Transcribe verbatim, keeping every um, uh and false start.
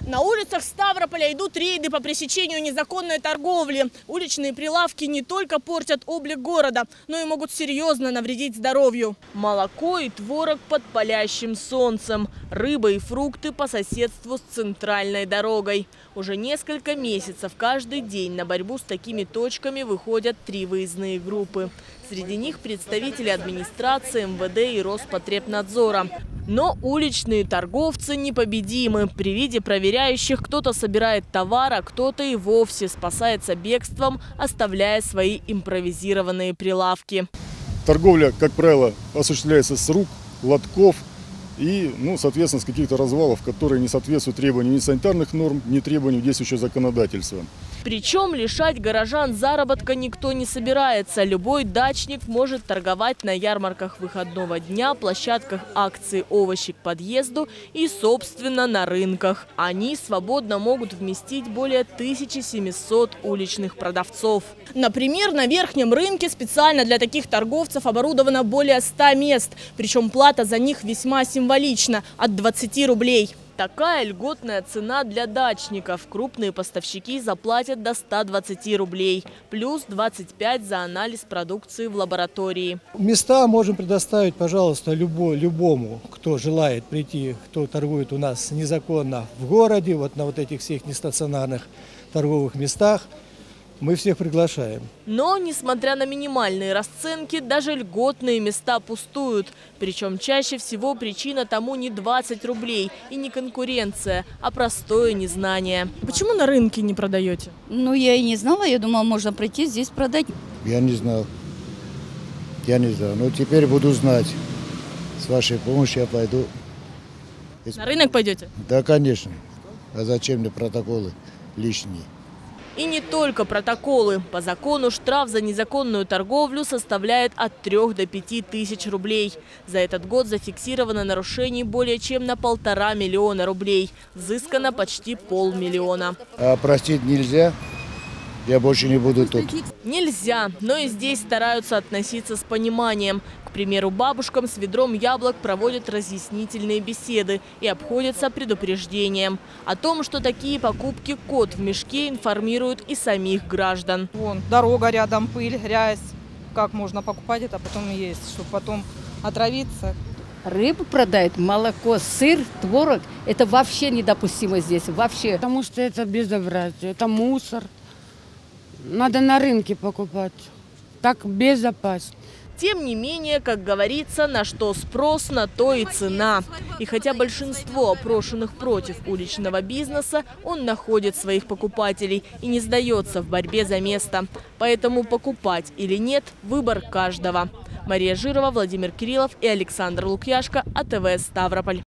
На улицах Ставрополя идут рейды по пресечению незаконной торговли. Уличные прилавки не только портят облик города, но и могут серьезно навредить здоровью. Молоко и творог под палящим солнцем. Рыба и фрукты по соседству с центральной дорогой. Уже несколько месяцев каждый день на борьбу с такими точками выходят три выездные группы. Среди них представители администрации, эм вэ дэ и Роспотребнадзора. Но уличные торговцы непобедимы. При виде проверяющих кто-то собирает товар, а кто-то и вовсе спасается бегством, оставляя свои импровизированные прилавки. Торговля, как правило, осуществляется с рук, лотков и, ну, соответственно, с каких-то развалов, которые не соответствуют требованиям ни санитарных норм, ни требованиям действующего законодательства. Причем лишать горожан заработка никто не собирается. Любой дачник может торговать на ярмарках выходного дня, площадках акций «Овощи к подъезду» и, собственно, на рынках. Они свободно могут вместить более тысячи семисот уличных продавцов. Например, на верхнем рынке специально для таких торговцев оборудовано более ста мест. Причем плата за них весьма символична – от двадцати рублей. Такая льготная цена для дачников. Крупные поставщики заплатят до ста двадцати рублей. Плюс двадцать пять за анализ продукции в лаборатории. Места можем предоставить, пожалуйста, любой, любому, кто желает прийти, кто торгует у нас незаконно в городе, вот на вот этих всех нестационарных торговых местах. Мы всех приглашаем. Но, несмотря на минимальные расценки, даже льготные места пустуют. Причем чаще всего причина тому не двадцать рублей и не конкуренция, а простое незнание. Почему на рынке не продаете? Ну, я и не знала. Я думала, можно прийти здесь продать. Я не знал. Я не знал. Но теперь буду знать. С вашей помощью я пойду. На рынок пойдете? Да, конечно. А зачем мне протоколы лишние? И не только протоколы. По закону штраф за незаконную торговлю составляет от трёх до пяти тысяч рублей. За этот год зафиксировано нарушений более чем на полтора миллиона рублей. Взыскано почти полмиллиона. А простить нельзя? Я больше не буду тут. Нельзя, но и здесь стараются относиться с пониманием. К примеру, бабушкам с ведром яблок проводят разъяснительные беседы и обходятся предупреждением. О том, что такие покупки кот в мешке, информируют и самих граждан. Вон, дорога рядом, пыль, грязь. Как можно покупать это, потом есть, чтобы потом отравиться? Рыбу продают, молоко, сыр, творог. Это вообще недопустимо здесь, вообще. Потому что это безобразие, это мусор. Надо на рынке покупать. Так безопасно. Тем не менее, как говорится, на что спрос, на то и цена. И хотя большинство опрошенных против уличного бизнеса, он находит своих покупателей и не сдается в борьбе за место. Поэтому покупать или нет – выбор каждого. Мария Жирова, Владимир Кириллов и Александр Лукьяшко, а тэ вэ Ставрополь.